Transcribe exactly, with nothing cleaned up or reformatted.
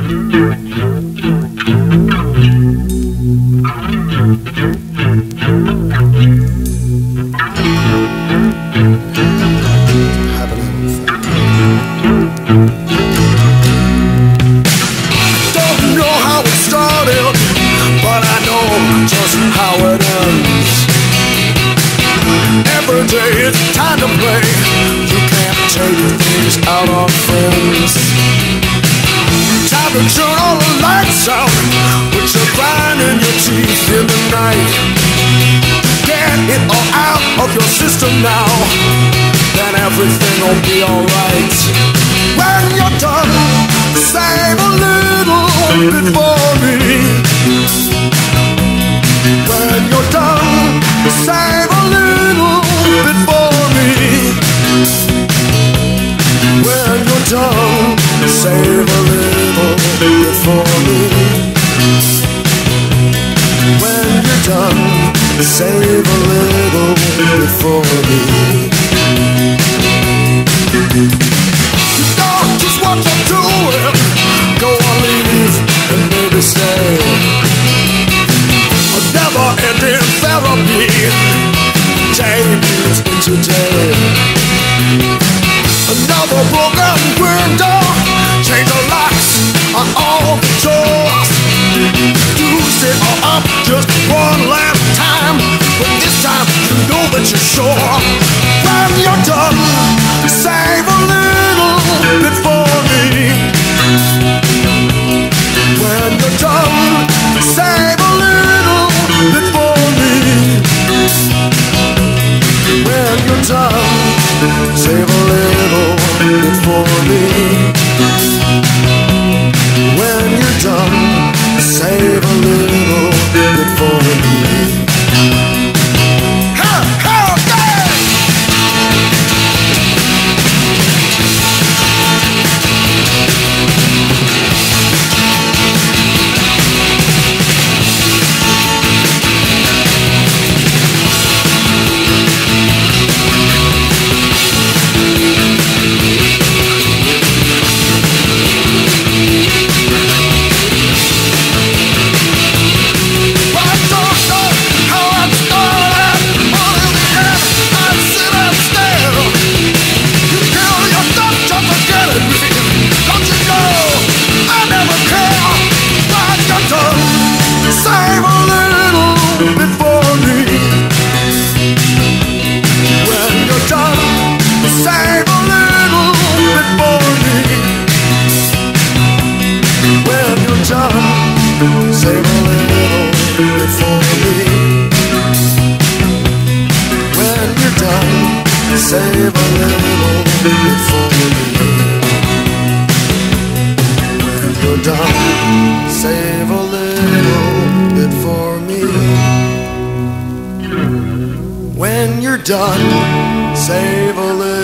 Now, then everything will be alright. When you're done, save a little bit for me. When you're done, save a little bit for me. When you're done, save a little bit for me. When you're done, save a little bit for me. You know just what you're doing. Go on, leave, and maybe stay. A never-ending therapy, day means into day. Another broken window, change the locks on all the doors. Do sit all up just one last time, but this time you know that you're sure. When you're done, save a little bit for me. When you're done, save a little bit for me. When you're done, save a little bit for me. When you're done, save a little bit for me. How, how, yeah! Save a little bit for me. When you're done, save a little bit for me. When you're done, save a little